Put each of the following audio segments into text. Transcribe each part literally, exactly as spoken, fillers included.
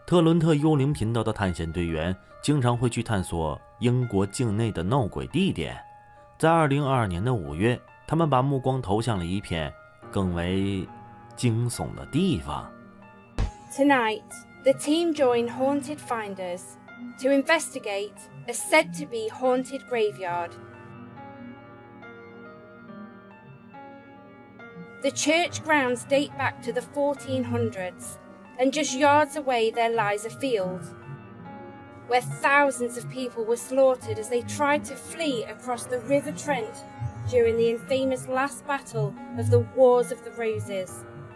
特伦特幽灵频道的探险队员经常会去探索英国境内的闹鬼地点。在二零二二年的五月，他们把目光投向了一片更为惊悚的地方。 Tonight, the team join Haunted Finders to investigate a said to be haunted graveyard. The church grounds date back to the fourteen hundreds, and just yards away there lies a field where thousands of people were slaughtered as they tried to flee across the River Trent during the infamous last battle of the Wars of the Roses.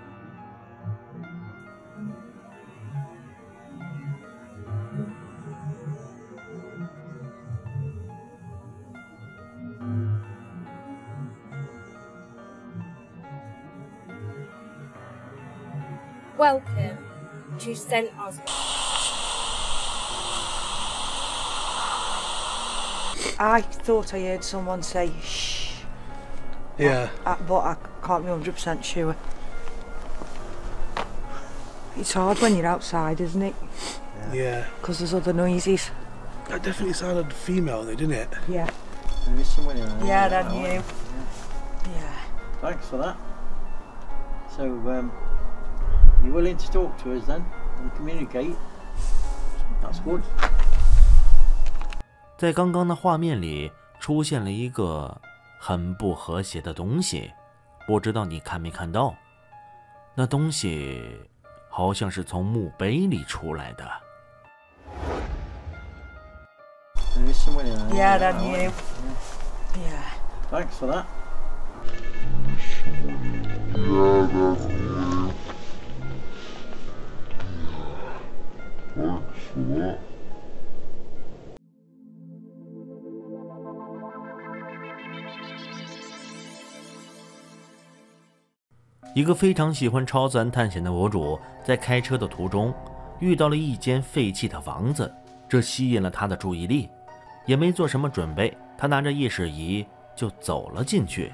Welcome to Saint Oswald. I thought I heard someone say shh. Yeah. I, I, but I can't be one hundred percent sure. It's hard when you're outside, isn't it? Yeah. Because there's other noises. That definitely sounded female though, didn't it? Yeah. There is someone around. Yeah, there, that knew. yeah. Yeah. Thanks for that. So, um, you're willing to talk to us then and communicate? That's good. 在刚刚的画面里出现了一个很不和谐的东西，不知道你看没看到？那东西好像是从墓碑里出来的。 There is someone around. Yeah, there, that knew. Yeah. Thanks for that. Yeah, that's me. Thanks for that. 一个非常喜欢超自然探险的博主，在开车的途中遇到了一间废弃的房子，这吸引了他的注意力，也没做什么准备，他拿着夜视仪就走了进去。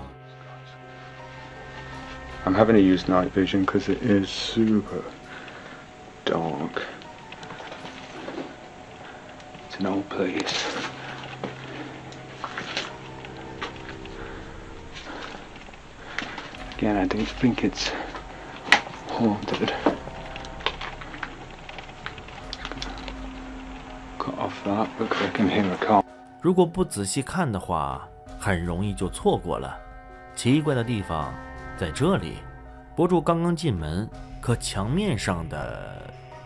I'm having to use night vision because it is super dark. It's an old place. Again, I don't think it's haunted. Cut off that because I can hear a car. 如果不仔细看的话，很容易就错过了。奇怪的地方在这里，博主刚刚进门，可墙面上的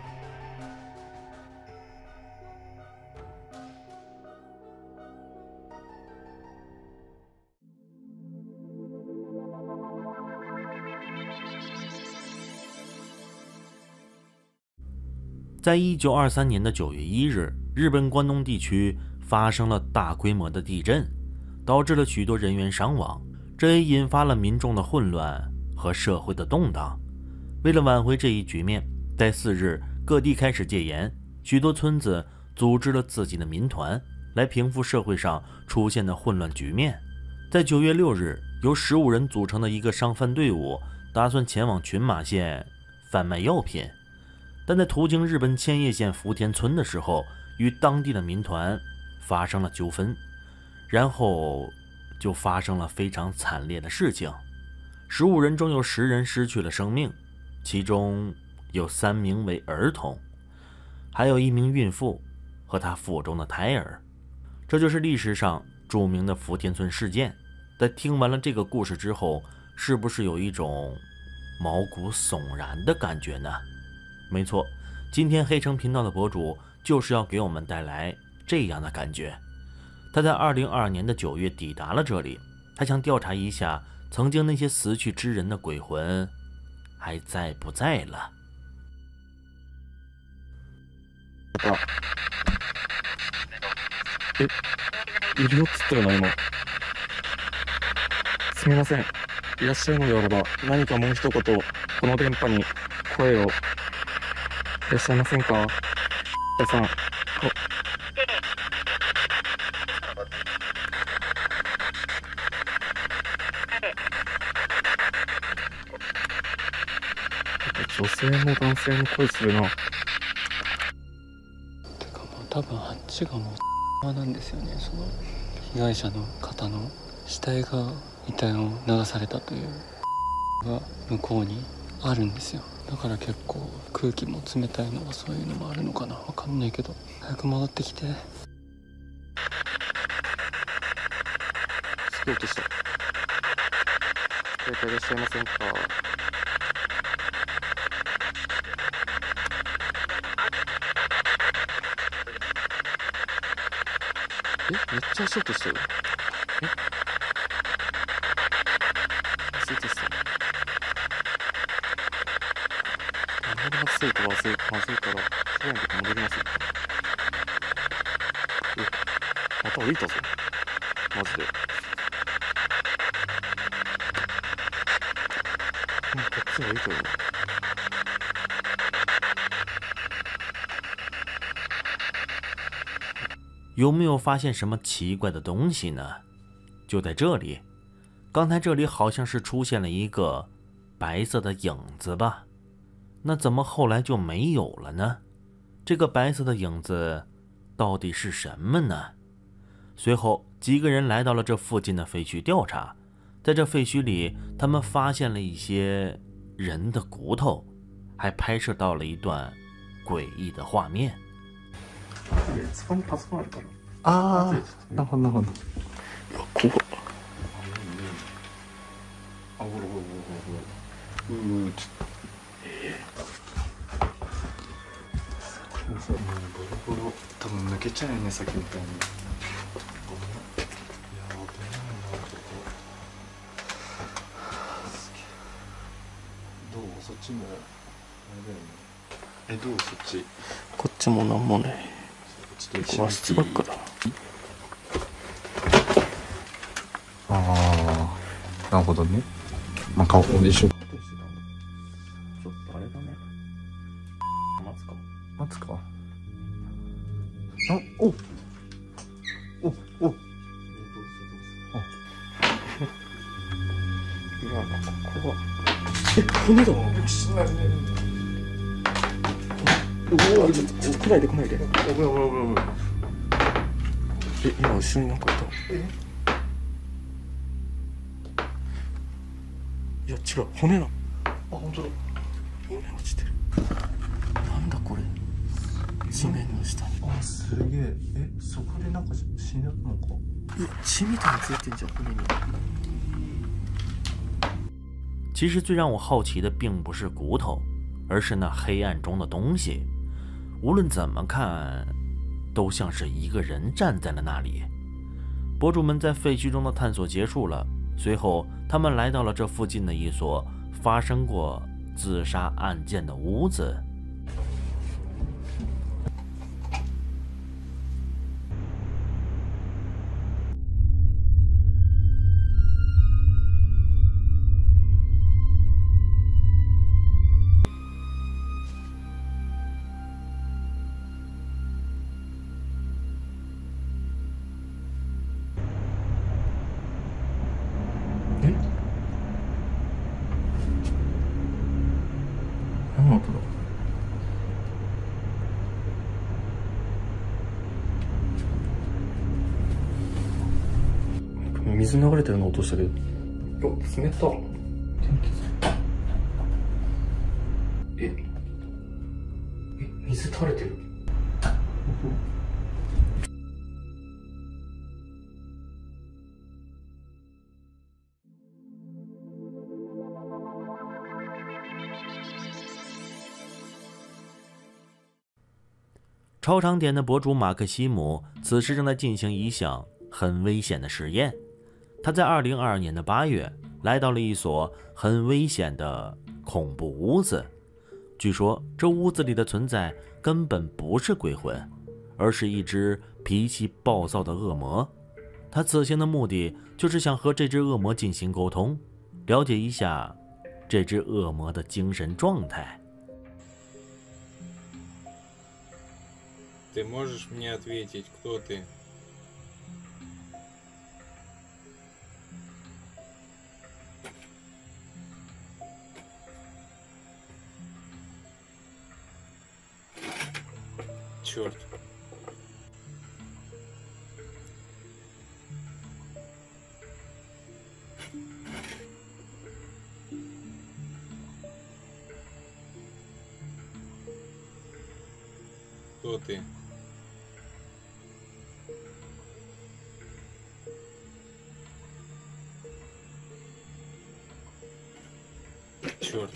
在一九二三年的九月一日，日本关东地区发生了大规模的地震，导致了许多人员伤亡，这也引发了民众的混乱和社会的动荡。为了挽回这一局面，在次日各地开始戒严，许多村子组织了自己的民团来平复社会上出现的混乱局面。在九月六日，由十五人组成的一个商贩队伍打算前往群马县贩卖药品，但在途经日本千叶县福田村的时候，与当地的民团发生了纠纷，然后就发生了非常惨烈的事情。十五人中有十人失去了生命，其中有三名为儿童，还有一名孕妇和她腹中的胎儿。这就是历史上著名的福田村事件。在听完了这个故事之后，是不是有一种毛骨悚然的感觉呢？没错，今天黑城频道的博主就是要给我们带来这样的感觉。他在二零二二年的九月抵达了这里，他想调查一下曾经那些死去之人的鬼魂还在不在了。 え、いるよっつったよな今。すみません。いらっしゃるのであれば何かもう一言この電波に声を。いらっしゃいませんか？皆さん。女性も男性も声するな。 多分あっちがもうなんですよね。その被害者の方の死体が遺体を流されたというが向こうにあるんですよ。だから結構空気も冷たいのはそういうのもあるのかな、わかんないけど。早く戻ってきて。スキー落とした。携帯いらっしゃいませんか。え、めっちゃ足音してる。え、スイートした。戻りますとまずい、まずいから、フライのとこ戻ります。え、また降りたぞ。マジで。うん、こっちが降りたよ。 有没有发现什么奇怪的东西呢？就在这里，刚才这里好像是出现了一个白色的影子吧？那怎么后来就没有了呢？这个白色的影子到底是什么呢？随后几个人来到了这附近的废墟调查，在这废墟里，他们发现了一些人的骨头，还拍摄到了一段诡异的画面。 そこにパソコンあるから。ああ、なるほどなるほど。うわ、怖っ。あ、ほらほらほらほら。うー、ちょっと。ええ。そう、もうボロボロ。多分抜けちゃうよね、さっきみたいに。やべえな、ここ。すげえ。どう？そっちも。あれだよね。え、どう？そっち。こっちもなんもない。和室ばっかだ。ああ、なるほどね。まあ顔でしょ。ちょっとあれだね。待つか。待つか。あ、お、お、お。あ。うわ、ここは。え、骨だ。うわ、ちょっと、ちょっと来ないで来ないで。ごめんごめんごめんごめん。え、今後ろになんかいた。え？いや違う、骨な。あ、本当だ。骨落ちてる。なんだこれ。地面の下に。あ、すげえ。え、そこでなんか死んだのか。いや、血みたいについてんじゃん、骨に。 其实最让我好奇的并不是骨头，而是那黑暗中的东西。无论怎么看，都像是一个人站在了那里。博主们在废墟中的探索结束了，随后他们来到了这附近的一所发生过自杀案件的屋子。 何の音だ。水流れてるの音したけど。お、冷た。え、え、水垂れてる。 超长点的博主马克西姆此时正在进行一项很危险的实验。他在二零二二年的八月来到了一所很危险的恐怖屋子。据说这屋子里的存在根本不是鬼魂，而是一只脾气暴躁的恶魔。他此行的目的就是想和这只恶魔进行沟通，了解一下这只恶魔的精神状态。 Ты можешь мне ответить, кто ты? Черт. Кто ты? Черт.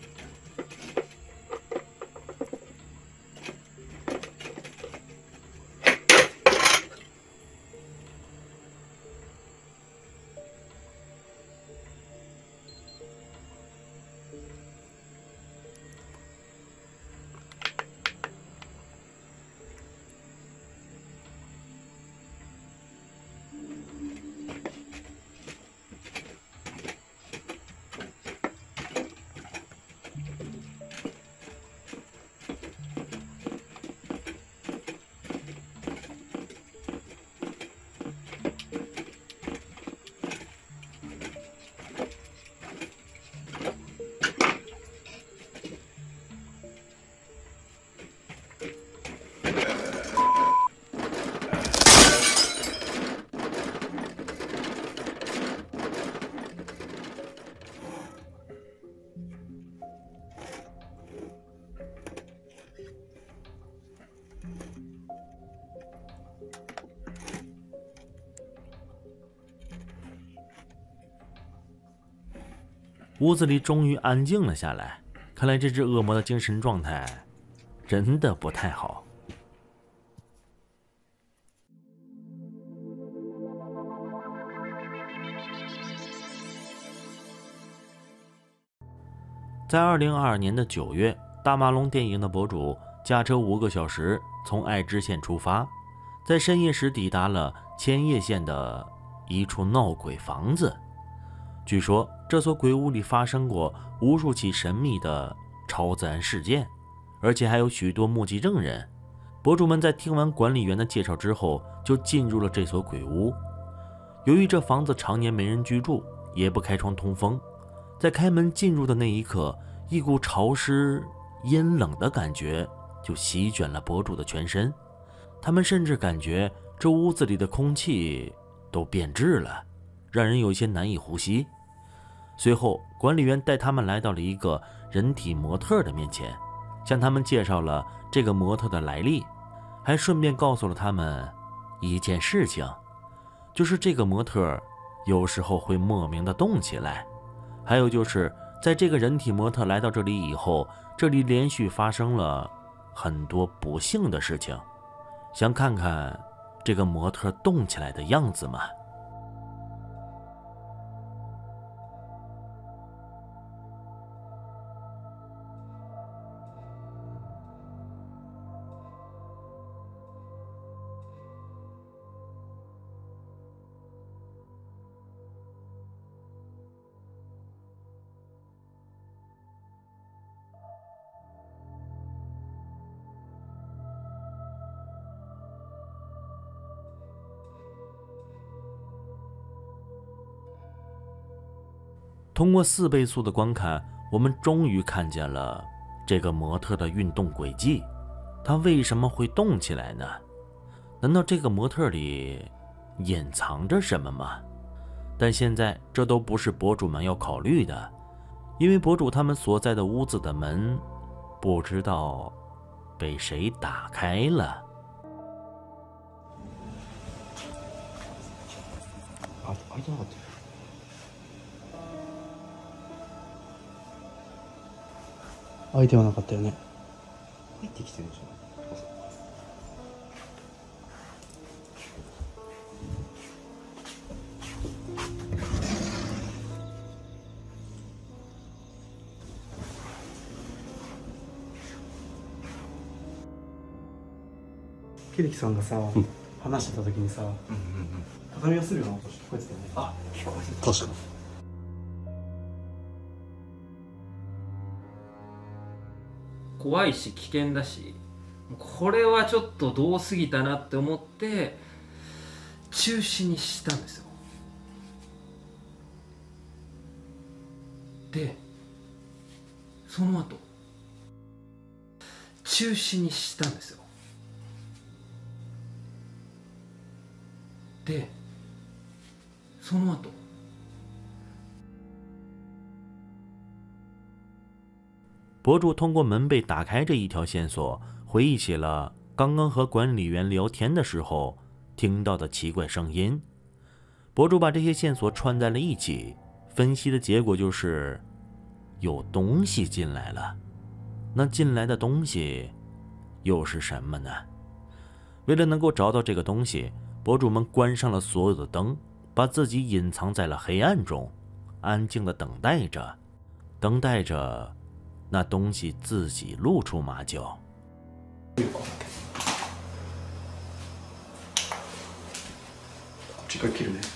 屋子里终于安静了下来，看来这只恶魔的精神状态真的不太好。在二零二二年的九月，大马龙电影的博主驾车五个小时从爱知县出发，在深夜时抵达了千叶县的一处闹鬼房子。据说这所鬼屋里发生过无数起神秘的超自然事件，而且还有许多目击证人。博主们在听完管理员的介绍之后，就进入了这所鬼屋。由于这房子常年没人居住，也不开窗通风，在开门进入的那一刻，一股潮湿阴冷的感觉就席卷了博主的全身。他们甚至感觉这屋子里的空气都变质了，让人有些难以呼吸。随后管理员带他们来到了一个人体模特的面前，向他们介绍了这个模特的来历，还顺便告诉了他们一件事情，就是这个模特有时候会莫名的动起来，还有就是在这个人体模特来到这里以后，这里连续发生了很多不幸的事情。想看看这个模特动起来的样子吗？通过四倍速的观看，我们终于看见了这个模特的运动轨迹。他为什么会动起来呢？难道这个模特里隐藏着什么吗？但现在这都不是博主们要考虑的，因为博主他们所在的屋子的门不知道被谁打开了。 あ、開いてなかった。開いてはなかったよね。入ってきてるでしょ。秀樹さんがさ、うん、話してた時にさ、うんうんうん、畳をするような音聞こえてたよね。あ、聞こえてた。確かに。 怖いし危険だし、これはちょっと遠すぎたなって思って中止にしたんですよ。でその後中止にしたんですよ。でその後博主通过门被打开这一条线索，回忆起了刚刚和管理员聊天的时候听到的奇怪声音。博主把这些线索串在了一起，分析的结果就是有东西进来了。那进来的东西又是什么呢？为了能够找到这个东西，博主们关上了所有的灯，把自己隐藏在了黑暗中，安静地等待着，等待着那东西自己露出马脚。 这个切るね。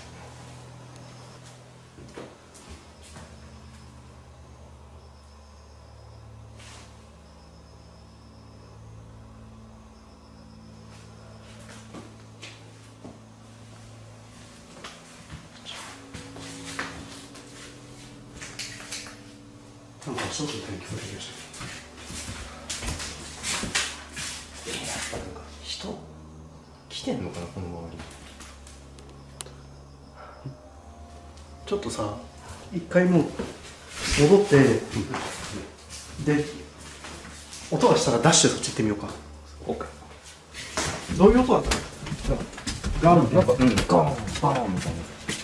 なんかちょっと天気降りましたけど。やっぱなんか人来てんのかなこの周り。ちょっとさ、一回もう戻ってで音がしたらダッシュそっち行ってみようか。どういう音だったの？ガンみたいな。なんかうんガンバーンみたいな。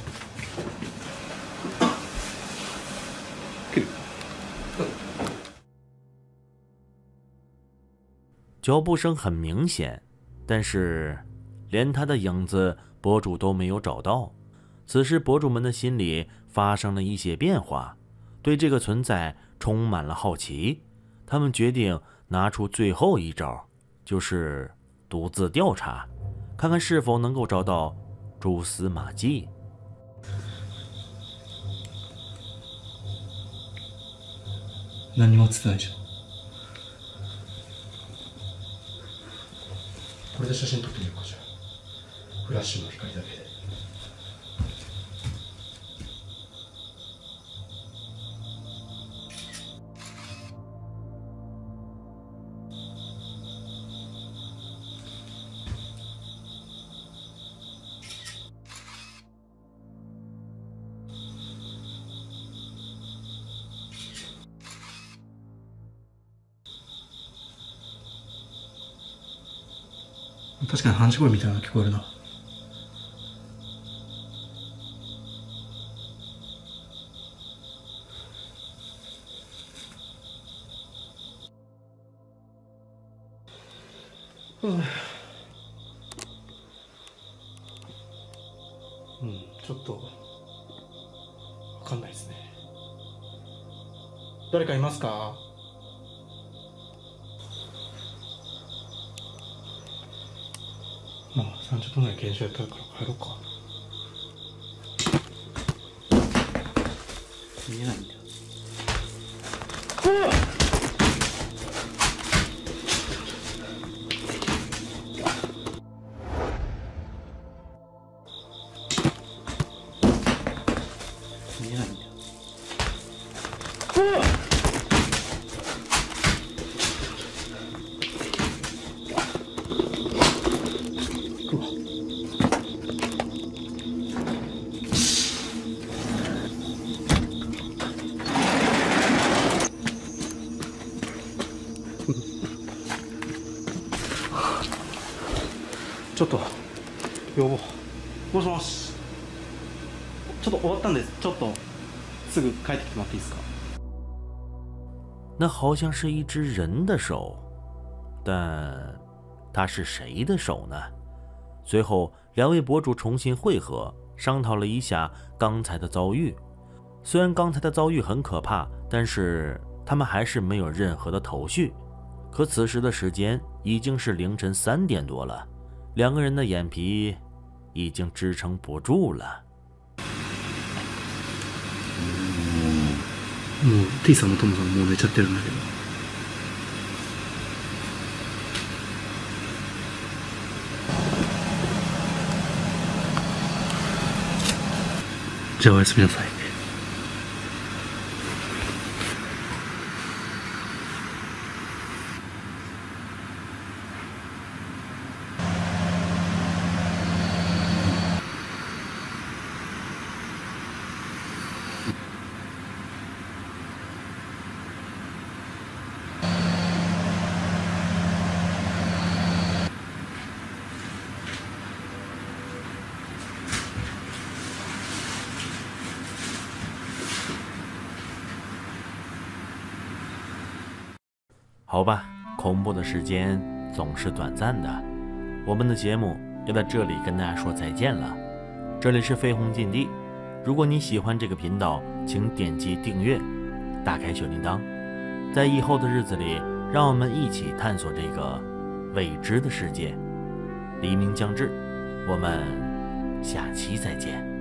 脚步声很明显，但是连他的影子博主都没有找到。此时博主们的心里发生了一些变化，对这个存在充满了好奇。他们决定拿出最后一招，就是独自调查，看看是否能够找到蛛丝马迹。 何も映ってないじゃん。これで写真撮ってみようか。じゃあフラッシュの光だけで。確かに話し声みたいなの聞こえるな。うん、ちょっとわかんないですね。誰かいますか？まあさんじゅっぷんぐらい研修やったから帰ろうか。見えないんだよ。見えないんだよ。ちょっと要望もしもし、ちょっと終わったんでちょっとすぐ帰ってきてもらっていいですか？ 那好像是一只人的手，但它是谁的手呢？随后两位博主重新会合，商讨了一下刚才的遭遇。虽然刚才的遭遇很可怕，但是他们还是没有任何的头绪。可此时的时间已经是凌晨三点多了，两个人的眼皮已经支撑不住了。 もう T さんもトモさんももう寝ちゃってるんだけど。じゃあおやすみなさい。 好吧，恐怖的时间总是短暂的，我们的节目要在这里跟大家说再见了。这里是飞鸿禁地，如果你喜欢这个频道，请点击订阅，打开小铃铛。在以后的日子里，让我们一起探索这个未知的世界。黎明将至，我们下期再见。